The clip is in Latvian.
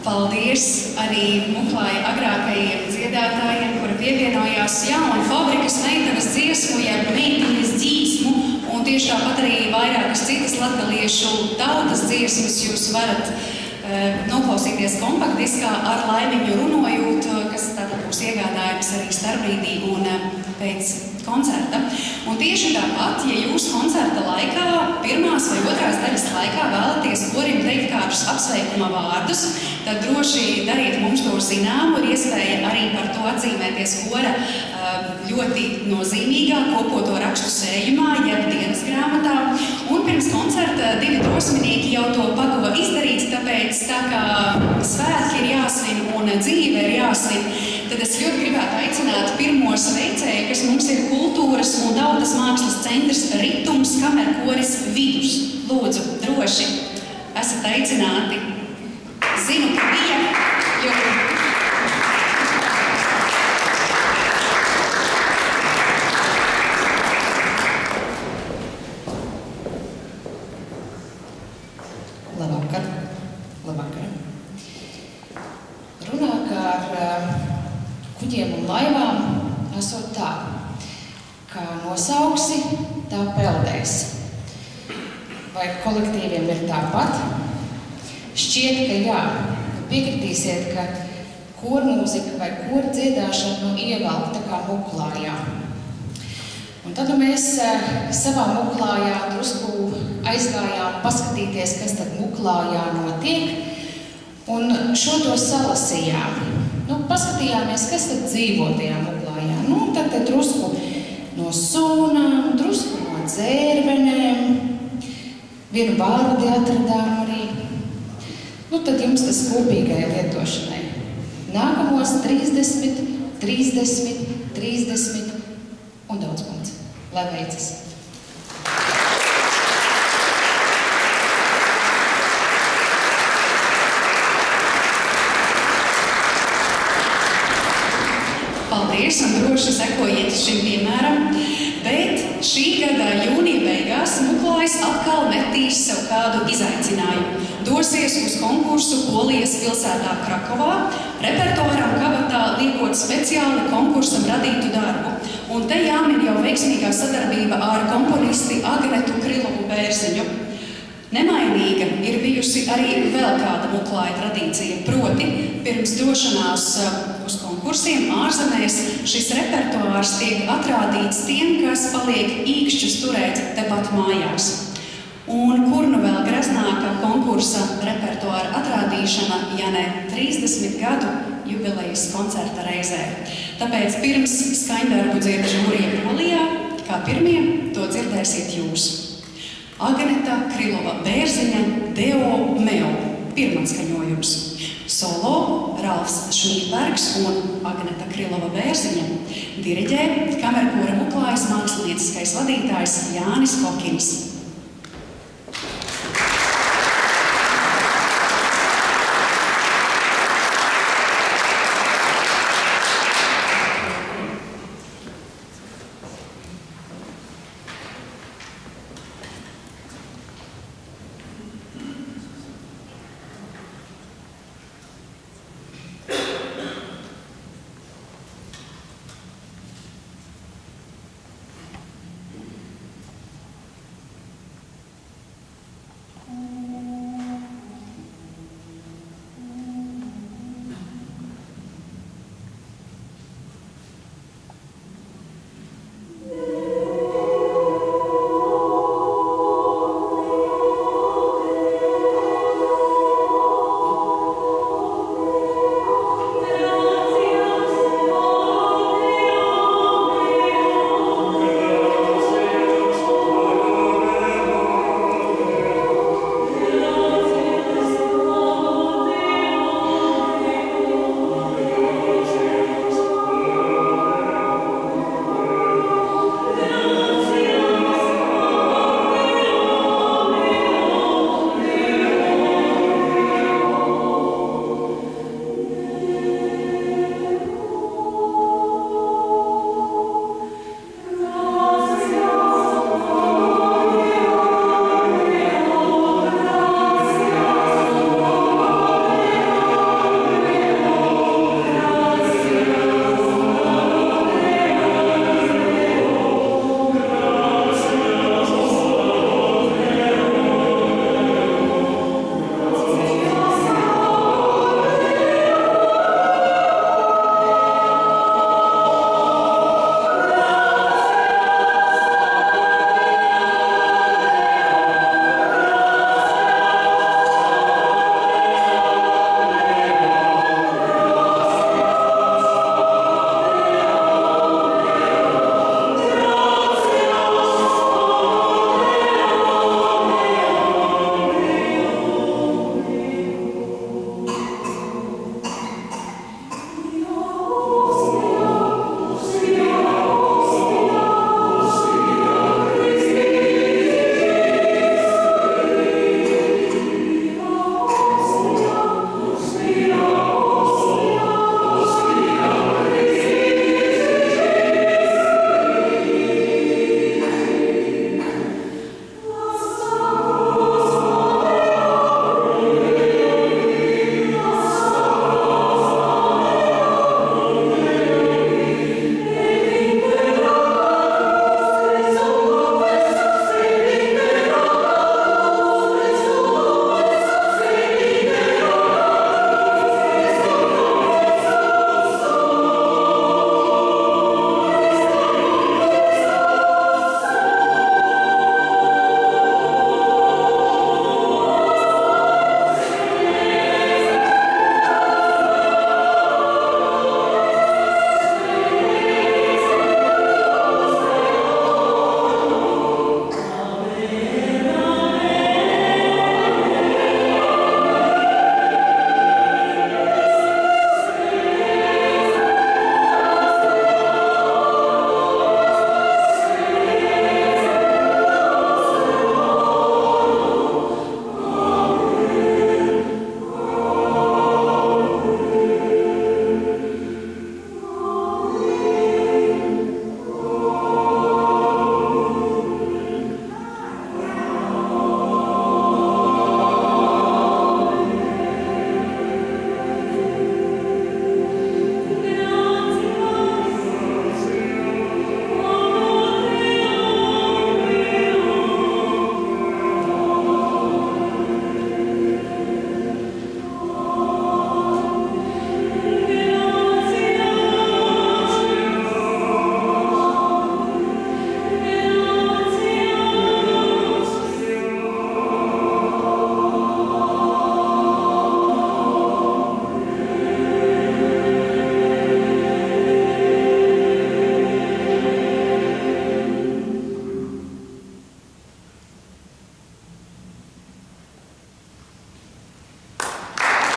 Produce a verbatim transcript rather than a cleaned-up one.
Paldies arī Muklāja agrākajiem dziedātājiem, kuri pievienojās jaunu fabrikas meitenes dziesmu, jeb meitenes dzīsmu, un tieši tāpat arī vairākas citas latgaliešu tautas dziesmas jūs varat uh, noklausīties kompaktdiskā ar Laimiņu runojot, kas tātad būs iegādājums arī starpbrīdī un uh, pēc koncerta. Un tieši tāpat, ja jūs koncerta laikā, pirmās vai otrās daļas laikā vēlaties korim teikt kādus apsveikuma vārdus, tad droši dariet mums to zināmu, ir iespēja arī par to atzīmēties kora ļoti nozīmīgā kopoto rakstu sējumā, jeb dienas grāmatā. Un pirms koncerta divi drosminieki jau to paguva izdarīt, tāpēc tā kā svētki ir jāsvin un dzīve ir jāsvin, tad es ļoti gribētu aicināt pirmo sveicēju, kas mums ir Kultūras un tautas mākslas centrs Ritums kamerkoris Vidus. Lūdzu, droši esat aicināti. Zinu, ka bija, jo... Labvakar. Labvakar. Runā kā ar kuģiem un laivām esot tā, kā nosauksi, tā peldēs. Vai kolektīviem ir tāpat? Šķiet, ka jā. Piekritīsiet, ka kormūzika vai kordziedāšana nu ievelk tā kā Muklājā. Un tad mēs savā Muklājā drusku aizgājām paskatīties, kas tad Muklājā notiek, un šo to salasījām. Nu, paskatījāmies, kas tad dzīvo tajā Muklājā. Nu, tad, tad drusku no sūnām, drusku no dzērvenēm, vienu vārdi atradām arī. Nu, tad jums tas kopīgai lietošanai. Nākamos trīsdesmit, trīsdesmit, trīsdesmit un daudz punkts. Lai veicas! Paldies un droši sekojiet šim piemēram, bet šī gada jūnija beigās Muklājs atkal metīs sev kādu izaicinājumu. Dosies uz konkursu Polijas pilsētā Krakovā, repertuāram kabatā liekot speciāli konkursam radītu darbu. Un te jāmin jau veiksmīgā sadarbība ar komponisti Agnetu Krilovu Bērziņu. Nemainīga ir bijusi arī vēl kāda Muklāja tradīcija, proti pirms došanās uz konkursiem ārzemēs šis repertuārs tiek atrādīts tiem, kas paliek īkšķus turēt tepat mājās. Un kur nu vēl greznāka konkursa repertuāra atrādīšana, ja ne trīsdesmit gadu jubilejas koncerta reizē. Tāpēc pirms skaņdarbu dzird žūrija Polijā, kā pirmie to dzirdēsiet jūs. Agneta Krilova Bērziņa Deo Meo, pirmatskaņojums. Solo Ralfs Šmītbergs un Agneta Krilova Bērziņa, diriģē kamerkora Muklājas mākslinieckais vadītājs Jānis Kokins. Thank you.